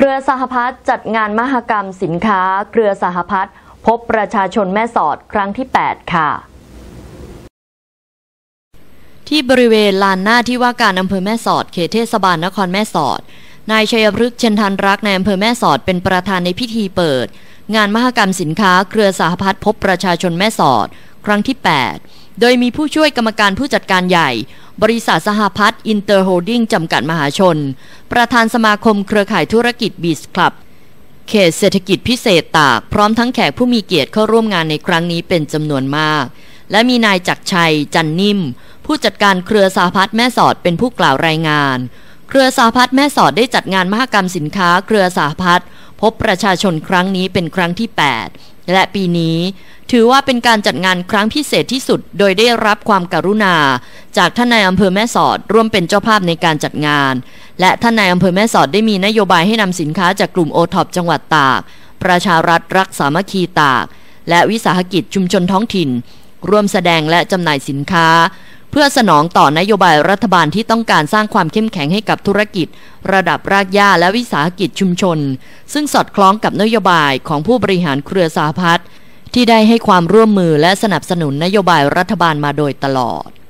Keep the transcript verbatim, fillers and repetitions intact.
รือสหพัฒน์จัดงานมหกรรมสินค้าเครือสหพัฒน์พบประชาชนแม่สอดครั้งที่แปดค่ะที่บริเวณลานหน้าที่ว่าการอำเภอแม่สอดเขตเทศบาลนครแม่สอดนายชัยพฤกษ์เชนทันรักในอำเภอแม่สอดเป็นประธานในพิธีเปิดงานมหกรรมสินค้าเครือสหพัฒน์พบประชาชนแม่สอดครั้งที่แปดโดยมีผู้ช่วยกรรมการผู้จัดการใหญ่บริษัทสหพัฒน์อินเตอร์โฮลดิ้งจำกัดมหาชนประธานสมาคมเครือข่ายธุรกิจบีชคลับเขตเศรษฐกิจพิเศษตากพร้อมทั้งแขกผู้มีเกียรติเข้าร่วมงานในครั้งนี้เป็นจำนวนมากและมีนายจักรชัยจันนิ่มผู้จัดการเครือสหพัฒน์แม่สอดเป็นผู้กล่าวรายงานเครือสหพัฒน์แม่สอดได้จัดงานมหกรรมสินค้าเครือสหพัฒน์พบประชาชนครั้งนี้เป็นครั้งที่แปดและปีนี้ถือว่าเป็นการจัดงานครั้งพิเศษที่สุดโดยได้รับความกรุณาจากท่านนายอำเภอแม่สอดร่วมเป็นเจ้าภาพในการจัดงานและท่านนายอำเภอแม่สอดได้มีนโยบายให้นำสินค้าจากกลุ่มโอท็อปจังหวัดตากประชารัฐรักสามัคคีตากและวิสาหกิจชุมชนท้องถิ่นร่วมแสดงและจำหน่ายสินค้าเพื่อสนองต่อนโยบายรัฐบาลที่ต้องการสร้างความเข้มแข็งให้กับธุรกิจระดับรากหญ้าและวิสาหกิจชุมชนซึ่งสอดคล้องกับนโยบายของผู้บริหารเครือสหพัฒน์ที่ได้ให้ความร่วมมือและสนับสนุนนโยบายรัฐบาลมาโดยตลอด